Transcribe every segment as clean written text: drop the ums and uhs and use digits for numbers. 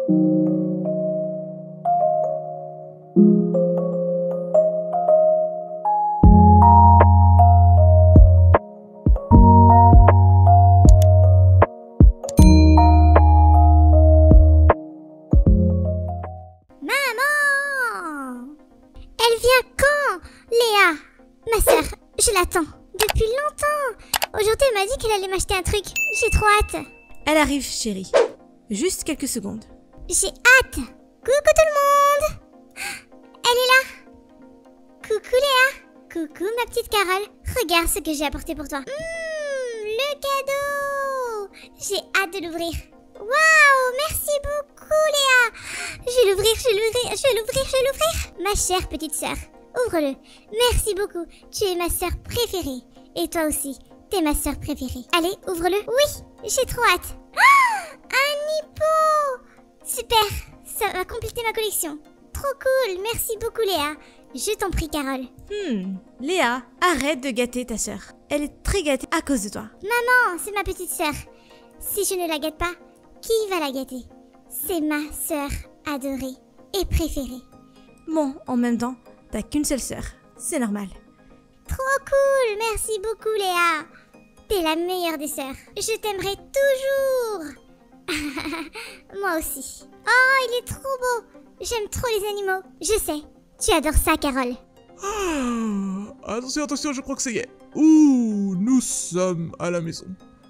Elle vient quand, Léa? Ma sœur, je l'attends. Depuis longtemps. Aujourd'hui, elle m'a dit qu'elle allait m'acheter un truc. J'ai trop hâte. Elle arrive, chérie. Juste quelques secondes. J'ai hâte. Coucou tout le monde. Elle est là. Coucou Léa. Coucou ma petite Carole. Regarde ce que j'ai apporté pour toi. Le cadeau. J'ai hâte de l'ouvrir. Waouh, merci beaucoup Léa. Je vais l'ouvrir, je vais l'ouvrir, je vais l'ouvrir, je vais l'ouvrir. Ma chère petite sœur, ouvre-le. Merci beaucoup, tu es ma sœur préférée. Et toi aussi, t'es ma sœur préférée. Allez, ouvre-le. Oui, j'ai trop hâte. Ah, un hippo. Super, ça va compléter ma collection. Trop cool, merci beaucoup Léa. Je t'en prie Carole. Léa, arrête de gâter ta sœur. Elle est très gâtée à cause de toi. Maman, c'est ma petite sœur. Si je ne la gâte pas, qui va la gâter? C'est ma sœur adorée et préférée. Bon, en même temps, t'as qu'une seule sœur. C'est normal. Trop cool, merci beaucoup Léa. T'es la meilleure des sœurs. Je t'aimerai toujours. Moi aussi. Oh, il est trop beau. J'aime trop les animaux. Je sais, tu adores ça Carole. Attention, attention, je crois que ça y est. Ouh, nous sommes à la maison.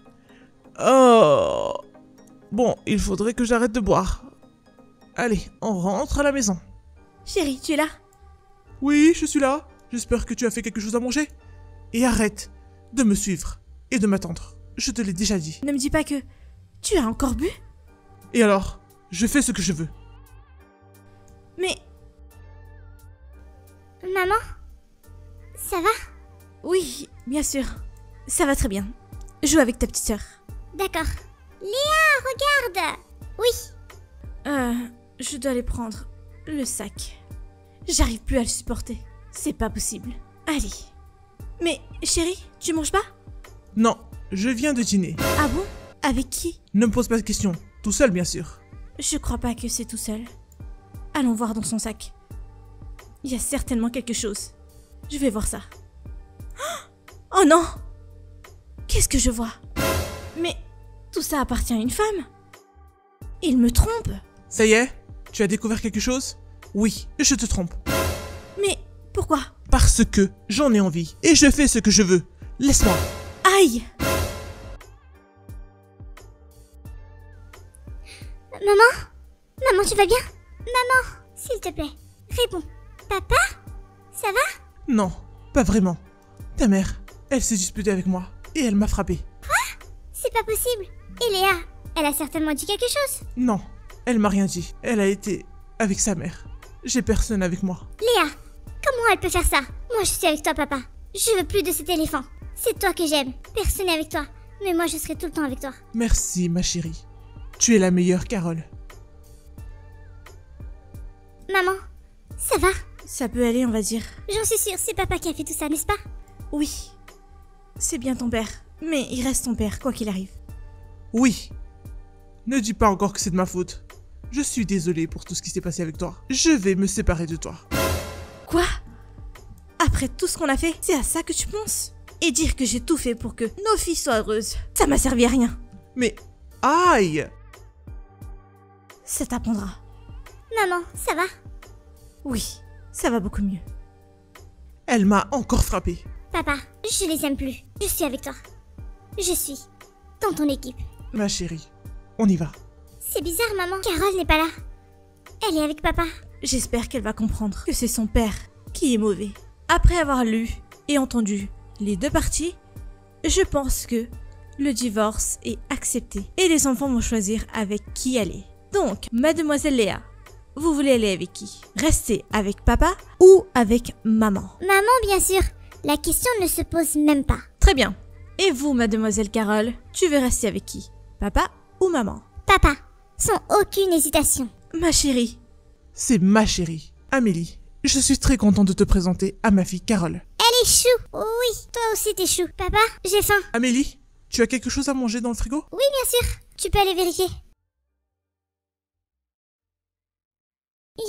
Oh. Bon, il faudrait que j'arrête de boire. Allez, on rentre à la maison. Chérie, tu es là? Oui, je suis là. J'espère que tu as fait quelque chose à manger. Et arrête de me suivre et de m'attendre. Je te l'ai déjà dit. Ne me dis pas que tu as encore bu? Et alors, je fais ce que je veux. Mais... Maman, ça va? Oui, bien sûr. Ça va très bien. Joue avec ta petite sœur. D'accord. Léa, regarde. Oui. Je dois aller prendre le sac. J'arrive plus à le supporter. C'est pas possible. Allez. Mais, chérie, tu manges pas? Non, je viens de dîner. Ah bon? Avec qui? Ne me pose pas de questions. Tout seul, bien sûr. Je crois pas que c'est tout seul. Allons voir dans son sac. Il y a certainement quelque chose. Je vais voir ça. Oh non! Qu'est-ce que je vois? Mais tout ça appartient à une femme. Il me trompe. Ça y est? Tu as découvert quelque chose? Oui, je te trompe. Mais pourquoi? Parce que j'en ai envie et je fais ce que je veux. Laisse-moi. Aïe! Maman? Maman, tu vas bien? Maman, s'il te plaît, réponds. Papa? Ça va? Non, pas vraiment. Ta mère, elle s'est disputée avec moi et elle m'a frappé. Quoi? C'est pas possible. Et Léa, elle a certainement dit quelque chose. Non, elle m'a rien dit. Elle a été avec sa mère. J'ai personne avec moi. Léa, comment elle peut faire ça? Moi, je suis avec toi, papa. Je veux plus de cet éléphant. C'est toi que j'aime. Personne n'est avec toi. Mais moi, je serai tout le temps avec toi. Merci, ma chérie. Tu es la meilleure, Carole. Maman, ça va? Ça peut aller, on va dire. J'en suis sûre, c'est papa qui a fait tout ça, n'est-ce pas? Oui. C'est bien ton père. Mais il reste ton père, quoi qu'il arrive. Oui. Ne dis pas encore que c'est de ma faute. Je suis désolée pour tout ce qui s'est passé avec toi. Je vais me séparer de toi. Quoi? Après tout ce qu'on a fait, c'est à ça que tu penses? Et dire que j'ai tout fait pour que nos filles soient heureuses, ça m'a servi à rien. Mais... aïe! Ça t'apprendra. Maman, ça va? Oui, ça va beaucoup mieux. Elle m'a encore frappé. Papa, je les aime plus. Je suis avec toi. Je suis dans ton équipe. Ma chérie, on y va. C'est bizarre, maman. Carole n'est pas là. Elle est avec papa. J'espère qu'elle va comprendre que c'est son père qui est mauvais. Après avoir lu et entendu les deux parties, je pense que le divorce est accepté et les enfants vont choisir avec qui aller. Donc, mademoiselle Léa, vous voulez aller avec qui? Rester avec papa ou avec maman? Maman, bien sûr. La question ne se pose même pas. Très bien. Et vous, mademoiselle Carole, tu veux rester avec qui? Papa ou maman? Papa, sans aucune hésitation. Ma chérie. C'est ma chérie, Amélie. Je suis très contente de te présenter à ma fille Carole. Elle est chou. Oui, toi aussi t'es chou. Papa, j'ai faim. Amélie, tu as quelque chose à manger dans le frigo? Oui, bien sûr. Tu peux aller vérifier.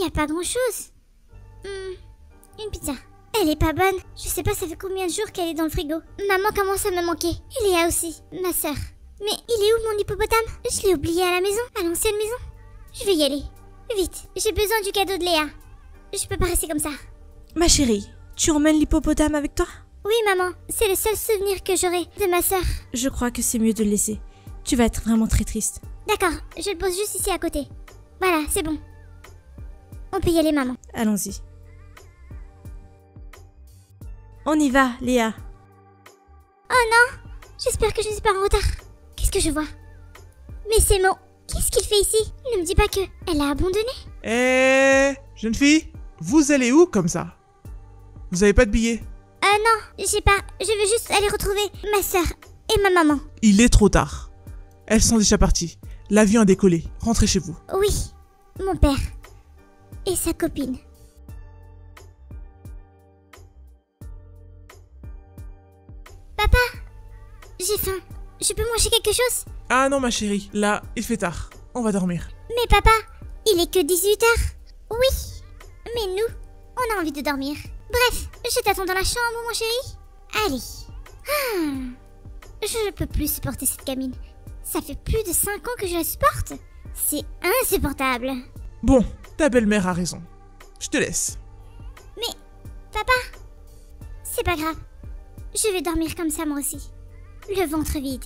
a pas grand-chose. Une pizza. Elle est pas bonne. Je sais pas ça fait combien de jours qu'elle est dans le frigo. Maman commence à me manquer. Et Léa aussi, ma sœur. Mais il est où mon hippopotame? Je l'ai oublié à la maison, à l'ancienne maison. Je vais y aller. Vite, j'ai besoin du cadeau de Léa. Je peux pas rester comme ça. Ma chérie, tu emmènes l'hippopotame avec toi? Oui maman, c'est le seul souvenir que j'aurai de ma sœur. Je crois que c'est mieux de le laisser. Tu vas être vraiment très triste. D'accord, je le pose juste ici à côté. Voilà, c'est bon. On peut y aller maman. Allons-y. On y va, Léa. Oh non, j'espère que je ne suis pas en retard. Qu'est-ce que je vois? Mais c'est mon... Qu'est-ce qu'il fait ici? Ne me dis pas que elle a abandonné. Jeune fille, vous allez où comme ça? Vous avez pas de billet? Non, j'ai pas. Je veux juste aller retrouver ma sœur et ma maman. Il est trop tard. Elles sont déjà parties. L'avion a décollé. Rentrez chez vous. Oui, mon père et sa copine. Papa, j'ai faim. Je peux manger quelque chose? Ah non ma chérie, là, il fait tard. On va dormir. Mais papa, il est que 18h. Oui, mais nous, on a envie de dormir. Bref, je t'attends dans la chambre, mon chéri. Allez. Je ne peux plus supporter cette gamine. Ça fait plus de 5 ans que je la supporte. C'est insupportable. Bon, ta belle-mère a raison. Je te laisse. Mais, papa, c'est pas grave. Je vais dormir comme ça moi aussi. Le ventre vide.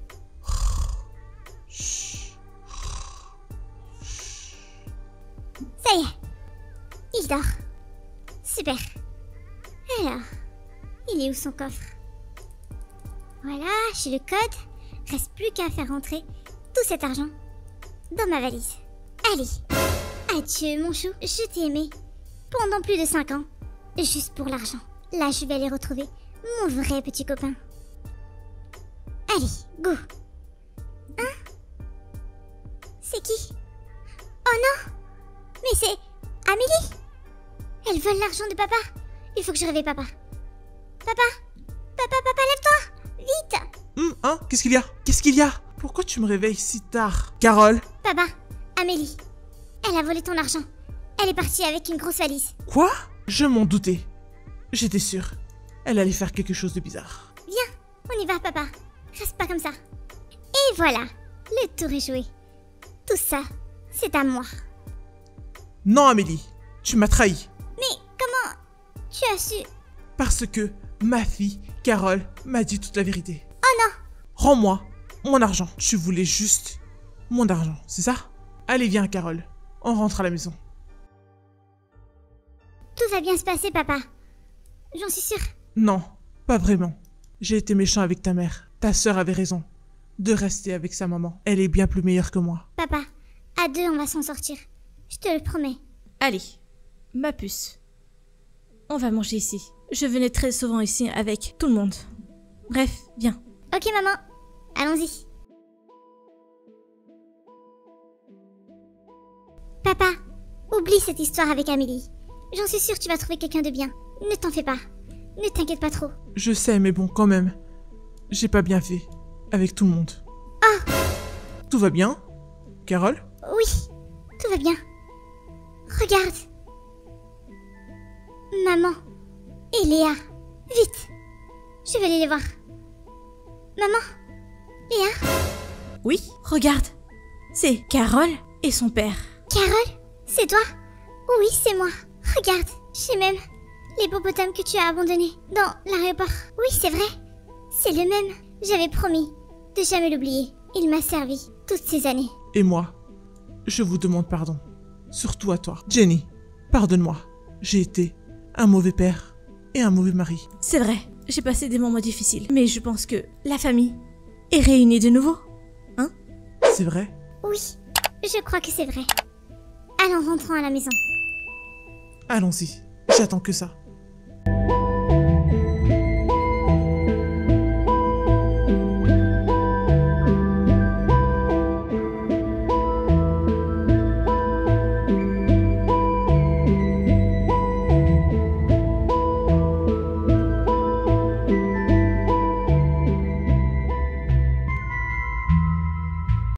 Ça y est. Il dort. Super. Alors, il est où son coffre? Voilà, j'ai le code. Reste plus qu'à faire rentrer tout cet argent dans ma valise. Allez. Adieu mon chou, je t'ai aimé pendant plus de 5 ans. Juste pour l'argent. Là, je vais aller retrouver mon vrai petit copain. Allez, go. Hein? C'est qui? Oh non! Mais c'est Amélie! Elle vole l'argent de papa. Il faut que je réveille papa. Papa! Papa, lève-toi! Vite! Hein? Qu'est-ce qu'il y a? Qu'est-ce qu'il y a? Pourquoi tu me réveilles si tard? Carole? Papa, Amélie, elle a volé ton argent. Elle est partie avec une grosse valise. Quoi? Je m'en doutais. J'étais sûre. Elle allait faire quelque chose de bizarre. Viens, on y va papa. Reste pas comme ça. Et voilà, le tour est joué. Tout ça, c'est à moi. Non Amélie, tu m'as trahi. Mais comment tu as su? Parce que ma fille, Carole, m'a dit toute la vérité. Oh non! Rends-moi mon argent. Tu voulais juste mon argent, c'est ça? Allez, viens, Carole. On rentre à la maison. Tout va bien se passer, papa. J'en suis sûre. Non, pas vraiment. J'ai été méchant avec ta mère. Ta sœur avait raison de rester avec sa maman. Elle est bien plus meilleure que moi. Papa, à deux, on va s'en sortir. Je te le promets. Allez, ma puce. On va manger ici. Je venais très souvent ici avec tout le monde. Bref, viens. Ok, maman. Allons-y. Papa, oublie cette histoire avec Amélie. J'en suis sûre que tu vas trouver quelqu'un de bien. Ne t'en fais pas. Ne t'inquiète pas trop. Je sais, mais bon, quand même. J'ai pas bien fait. Avec tout le monde. Oh! Tout va bien? Carole? Oui, tout va bien. Regarde. Maman et Léa. Vite. Je vais aller les voir. Maman? Léa? Oui, regarde. C'est Carole et son père. Carole? C'est toi? Oui, c'est moi. Regarde, j'ai même l'hippopotame que tu as abandonné dans l'aéroport. Oui, c'est vrai. C'est le même. J'avais promis de jamais l'oublier. Il m'a servi toutes ces années. Et moi, je vous demande pardon. Surtout à toi. Jenny, pardonne-moi. J'ai été un mauvais père et un mauvais mari. C'est vrai, j'ai passé des moments difficiles. Mais je pense que la famille est réunie de nouveau. Hein? C'est vrai? Oui, je crois que c'est vrai. Allons, rentrons à la maison. Allons-y. J'attends que ça.